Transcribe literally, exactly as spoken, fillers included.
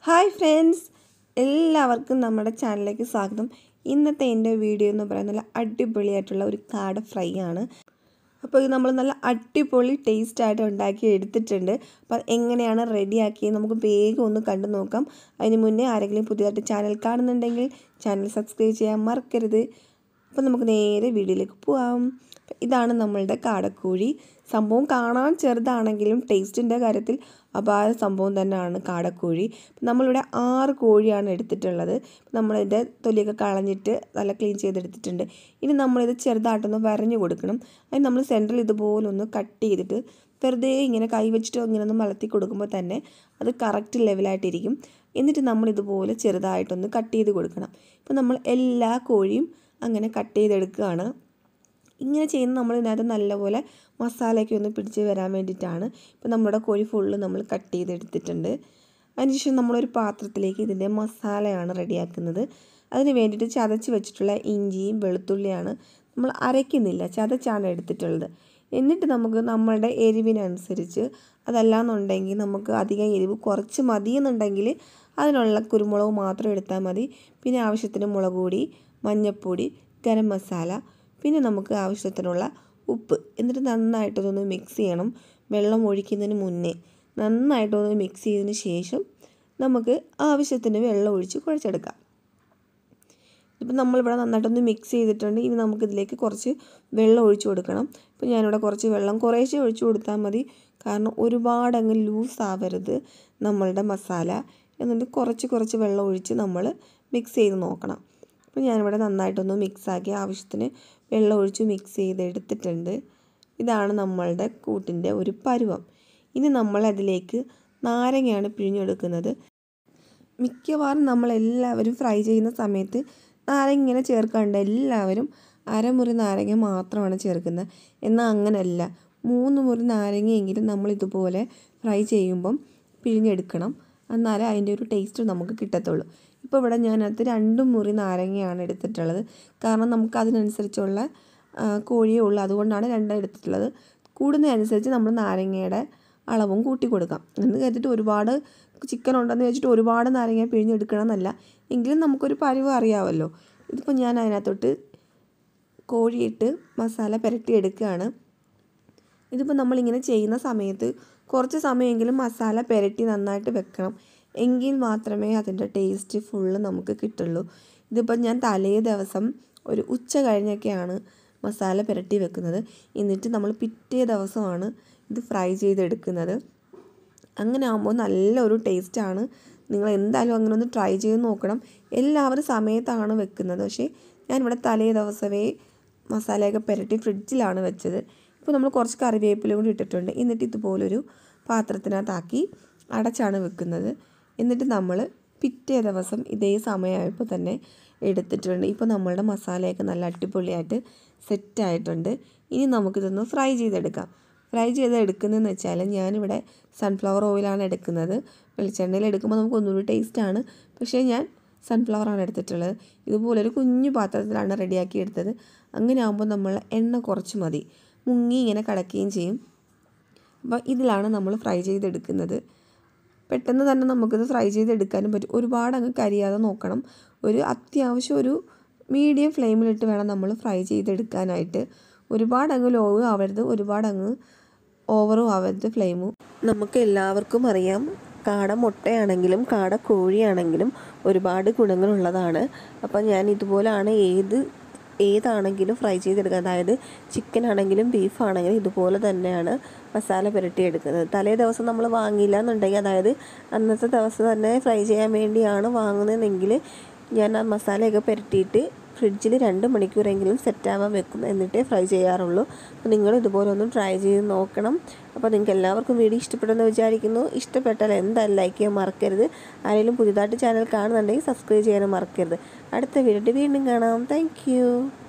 Hi friends, എല്ലാവർക്കും നമ്മുടെ ചാനലിലേക്ക് സ്വാഗതം. ഇന്നത്തെ എൻ്റെ വീഡിയോ എന്ന് പറയുന്നത് നല്ല അടിപൊളിയായിട്ടുള്ള ഒരു കാട ഫ്രൈ ആണ്. അപ്പോൾ ഇത് നമ്മൾ നല്ല അടിപൊളി ടേസ്റ്റായിട്ട് ഉണ്ടാക്കി എടുത്തിട്ടുണ്ട്. അപ്പോൾ എങ്ങനെയാണ് റെഡിയാക്കിയത് നമുക്ക് വേഗം ഒന്ന് കണ്ടു നോക്കാം. അതിന് മുന്നേ ആരെങ്കിലും പുതിയതായിട്ട് ചാനൽ കാണുന്നുണ്ടെങ്കിൽ ചാനൽ സബ്സ്ക്രൈബ് ചെയ്യാൻ മറക്കരുത്. അപ്പോൾ നമുക്ക് നേരെ വീഡിയോയിലേക്ക് പോവാം. ഇതാണ് നമ്മളുടെ കാടക്കോഴി. സംഭവം കാണാൻ ചെറുതാണെങ്കിലും ടേസ്റ്റിൻ്റെ കാര്യത്തിൽ അപാര സംഭവം തന്നെയാണ് കാടക്കോഴി. നമ്മളിവിടെ ആറ് കോഴിയാണ് എടുത്തിട്ടുള്ളത്. നമ്മളിതിൻ്റെ തൊലിയൊക്കെ കളഞ്ഞിട്ട് നല്ല ക്ലീൻ ചെയ്തെടുത്തിട്ടുണ്ട്. ഇനി നമ്മളിത് ചെറുതായിട്ടൊന്ന് വരഞ്ഞു കൊടുക്കണം. അതിന് നമ്മൾ സെൻറ്ററിൽ ഇതുപോലൊന്ന് കട്ട് ചെയ്തിട്ട് വെറുതെ ഇങ്ങനെ കൈ വെച്ചിട്ട് ഇങ്ങനെ ഒന്ന് മലത്തി കൊടുക്കുമ്പോൾ തന്നെ അത് കറക്റ്റ് ലെവലായിട്ടിരിക്കും. എന്നിട്ട് നമ്മളിതുപോലെ ചെറുതായിട്ടൊന്ന് കട്ട് ചെയ്ത് കൊടുക്കണം. ഇപ്പോൾ നമ്മൾ എല്ലാ കോഴിയും അങ്ങനെ കട്ട് ചെയ്തെടുക്കുകയാണ്. ഇങ്ങനെ ചെയ്യുന്ന നമ്മൾ ഇതിനകത്ത് നല്ലപോലെ മസാലയൊക്കെ ഒന്ന് പിടിച്ച് വരാൻ വേണ്ടിയിട്ടാണ്. ഇപ്പോൾ നമ്മുടെ കോഴി ഫുള്ള് നമ്മൾ കട്ട് ചെയ്തെടുത്തിട്ടുണ്ട്. അതിനുശേഷം നമ്മളൊരു പാത്രത്തിലേക്ക് ഇതിൻ്റെ മസാലയാണ് റെഡിയാക്കുന്നത്. അതിന് വേണ്ടിയിട്ട് ചതച്ച് വെച്ചിട്ടുള്ള ഇഞ്ചിയും വെളുത്തുള്ളിയാണ് നമ്മൾ അരയ്ക്കുന്നില്ല, ചതച്ചാണ് എടുത്തിട്ടുള്ളത്. എന്നിട്ട് നമുക്ക് നമ്മളുടെ എരിവിനനുസരിച്ച്, അതല്ലാന്നുണ്ടെങ്കിൽ നമുക്ക് അധികം എരിവ് കുറച്ച് മതിയെന്നുണ്ടെങ്കിൽ അതിനുള്ള കുരുമുളക് മാത്രം എടുത്താൽ മതി. പിന്നെ ആവശ്യത്തിന് മുളക് പൊടി, മഞ്ഞൾപ്പൊടി, ഗരം മസാല, പിന്നെ നമുക്ക് ആവശ്യത്തിനുള്ള ഉപ്പ്. എന്നിട്ട് നന്നായിട്ടൊന്ന് മിക്സ് ചെയ്യണം. വെള്ളം ഒഴിക്കുന്നതിന് മുന്നേ നന്നായിട്ടൊന്ന് മിക്സ് ചെയ്തതിന് ശേഷം നമുക്ക് ആവശ്യത്തിന് വെള്ളം ഒഴിച്ച് കുഴച്ചെടുക്കാം. ഇപ്പം നമ്മളിവിടെ നന്നായിട്ടൊന്ന് മിക്സ് ചെയ്തിട്ടുണ്ട്. ഇനി നമുക്കിതിലേക്ക് കുറച്ച് വെള്ളം ഒഴിച്ച് കൊടുക്കണം. ഇപ്പോൾ ഞാനിവിടെ കുറച്ച് വെള്ളം കുറേശ്ശെ ഒഴിച്ച് കൊടുത്താൽ മതി. കാരണം ഒരുപാടങ്ങ് ലൂസ് ആവരുത് നമ്മളുടെ മസാല. എന്നിട്ട് കുറച്ച് കുറച്ച് വെള്ളം ഒഴിച്ച് നമ്മൾ മിക്സ് ചെയ്ത് നോക്കണം. അപ്പോൾ ഞാനിവിടെ നന്നായിട്ടൊന്ന് മിക്സാക്കി ആവശ്യത്തിന് വെള്ളം ഒഴിച്ച് മിക്സ് ചെയ്തെടുത്തിട്ടുണ്ട്. ഇതാണ് നമ്മളുടെ കൂട്ടിൻ്റെ ഒരു പരുവം. ഇനി നമ്മളതിലേക്ക് നാരങ്ങയാണ് പിഴിഞ്ഞെടുക്കുന്നത്. മിക്കവാറും നമ്മളെല്ലാവരും ഫ്രൈ ചെയ്യുന്ന സമയത്ത് നാരങ്ങ ഇങ്ങനെ ചേർക്കാണ്ട് എല്ലാവരും അരമുറി നാരങ്ങ മാത്രമാണ് ചേർക്കുന്നത്. എന്നാൽ അങ്ങനെയല്ല, മൂന്ന് മുറി നാരങ്ങയെങ്കിലും നമ്മളിതുപോലെ ഫ്രൈ ചെയ്യുമ്പം പിഴിഞ്ഞെടുക്കണം. എന്നാലേ അതിൻ്റെ ഒരു ടേസ്റ്റ് നമുക്ക് കിട്ടത്തുള്ളൂ. ഇപ്പോൾ ഇവിടെ ഞാനത് രണ്ട് മുറി നാരങ്ങയാണ് എടുത്തിട്ടുള്ളത്. കാരണം നമുക്ക് അതിനനുസരിച്ചുള്ള കോഴിയേ ഉള്ളൂ, അതുകൊണ്ടാണ് രണ്ടും എടുത്തിട്ടുള്ളത്. കൂടുന്നതനുസരിച്ച് നമ്മൾ നാരങ്ങയുടെ അളവും കൂട്ടി കൊടുക്കാം. എന്ന് കരുതിയിട്ട് ഒരുപാട് ചിക്കൻ ഉണ്ടെന്ന് വെച്ചിട്ട് ഒരുപാട് നാരങ്ങ പിഴിഞ്ഞെടുക്കണം എന്നല്ല, എങ്കിലും നമുക്കൊരു പരുവം അറിയാമല്ലോ. ഇതിപ്പോൾ ഞാൻ അതിനകത്തോട്ട് കോഴിയിട്ട് മസാല പുരട്ടിയെടുക്കുകയാണ്. ഇതിപ്പോൾ നമ്മളിങ്ങനെ ചെയ്യുന്ന സമയത്ത് കുറച്ച് സമയമെങ്കിലും മസാല പുരട്ടി നന്നായിട്ട് വെക്കണം. എങ്കിൽ മാത്രമേ അതിൻ്റെ ടേസ്റ്റ് ഫുള്ള് നമുക്ക് കിട്ടുള്ളൂ. ഇതിപ്പോൾ ഞാൻ തലേ ദിവസം ഒരു ഉച്ച കഴിഞ്ഞൊക്കെയാണ് മസാല പുരട്ടി വെക്കുന്നത്. എന്നിട്ട് നമ്മൾ പിറ്റേ ദിവസമാണ് ഇത് ഫ്രൈ ചെയ്തെടുക്കുന്നത്. അങ്ങനെ ആകുമ്പോൾ നല്ലൊരു ടേസ്റ്റാണ്. നിങ്ങൾ എന്തായാലും അങ്ങനെ ഒന്ന് ട്രൈ ചെയ്ത് നോക്കണം. എല്ലാവരും സമയത്താണ് വെക്കുന്നത്, പക്ഷേ ഞാനിവിടെ തലേ ദിവസമേ മസാലയൊക്കെ പുരട്ടി ഫ്രിഡ്ജിലാണ് വെച്ചത്. ഇപ്പോൾ നമ്മൾ കുറച്ച് കറിവേപ്പില കൂടി ഇട്ടിട്ടുണ്ട്. എന്നിട്ട് ഇതുപോലൊരു പാത്രത്തിനകത്താക്കി അടച്ചാണ് വെക്കുന്നത്. എന്നിട്ട് നമ്മൾ പിറ്റേ ദിവസം ഇതേ സമയമായപ്പോൾ തന്നെ എടുത്തിട്ടുണ്ട്. ഇപ്പോൾ നമ്മളുടെ മസാലയൊക്കെ നല്ല അടിപൊളിയായിട്ട് സെറ്റായിട്ടുണ്ട്. ഇനി നമുക്കിതൊന്ന് ഫ്രൈ ചെയ്തെടുക്കാം. ഫ്രൈ ചെയ്ത് എടുക്കുന്നതെന്ന് വെച്ചാൽ ഞാനിവിടെ സൺഫ്ലവർ ഓയിലാണ് എടുക്കുന്നത്. വെളിച്ചെണ്ണയിൽ എടുക്കുമ്പോൾ നമുക്ക് ഒന്നുകൂടി ടേസ്റ്റാണ്, പക്ഷേ ഞാൻ സൺഫ്ലവറാണ് എടുത്തിട്ടുള്ളത്. ഇതുപോലൊരു കുഞ്ഞു പാത്രത്തിലാണ് റെഡിയാക്കി എടുത്തത്. അങ്ങനെ ആകുമ്പോൾ നമ്മൾ എണ്ണ കുറച്ച് മതി, മുങ്ങി ഇങ്ങനെ കിടക്കുകയും ചെയ്യും. അപ്പോൾ ഇതിലാണ് നമ്മൾ ഫ്രൈ ചെയ്തെടുക്കുന്നത്. പെട്ടെന്ന് തന്നെ നമുക്കിത് ഫ്രൈ ചെയ്തെടുക്കാനും പറ്റും. ഒരുപാട് അങ്ങ് കരിയാതെ നോക്കണം. ഒരു അത്യാവശ്യം ഒരു മീഡിയം ഫ്ലെയിമിലിട്ട് വേണം നമ്മൾ ഫ്രൈ ചെയ്തെടുക്കാനായിട്ട്. ഒരുപാട് അങ്ങ് ലോവും ആവരുത്, ഒരുപാട് അങ്ങ് ഓവറും ആവരുത് ഫ്ലെയിമും. നമുക്ക് എല്ലാവർക്കും അറിയാം, കാട മുട്ടയാണെങ്കിലും കാട കോഴിയാണെങ്കിലും ഒരുപാട് ഗുണങ്ങളുള്ളതാണ്. അപ്പം ഞാൻ ഇതുപോലാണ് ഏത് ഏതാണെങ്കിലും ഫ്രൈ ചെയ്തെടുക്കുക. അതായത് ചിക്കൻ ആണെങ്കിലും ബീഫാണെങ്കിലും ഇതുപോലെ തന്നെയാണ് മസാല പുരട്ടിയെടുക്കുന്നത്. തലേ ദിവസം നമ്മൾ വാങ്ങിയില്ല എന്നുണ്ടെങ്കിൽ, അതായത് അന്നത്തെ ദിവസം തന്നെ ഫ്രൈ ചെയ്യാൻ വേണ്ടിയാണ് വാങ്ങുന്നതെങ്കിൽ ഞാൻ ആ മസാലയൊക്കെ പുരട്ടിയിട്ട് ഫ്രിഡ്ജിൽ രണ്ട് മണിക്കൂറെങ്കിലും സെറ്റാവാൻ വെക്കും, എന്നിട്ടേ ഫ്രൈ ചെയ്യാറുള്ളൂ. അപ്പോൾ നിങ്ങൾ ഇതുപോലെ ഒന്ന് ട്രൈ ചെയ്ത് നോക്കണം. അപ്പോൾ നിങ്ങൾക്ക് എല്ലാവർക്കും വീഡിയോ ഇഷ്ടപ്പെടുമെന്ന് വിചാരിക്കുന്നു. ഇഷ്ടപ്പെട്ടാൽ എന്തായാലും ലൈക്ക് ചെയ്യാൻ മറക്കരുത്. ആരെങ്കിലും പുതിയതായിട്ട് ചാനൽ കാണുന്നുണ്ടെങ്കിൽ സബ്സ്ക്രൈബ് ചെയ്യാനും മറക്കരുത്. അടുത്ത വീഡിയോ വീണ്ടും കാണാം. താങ്ക്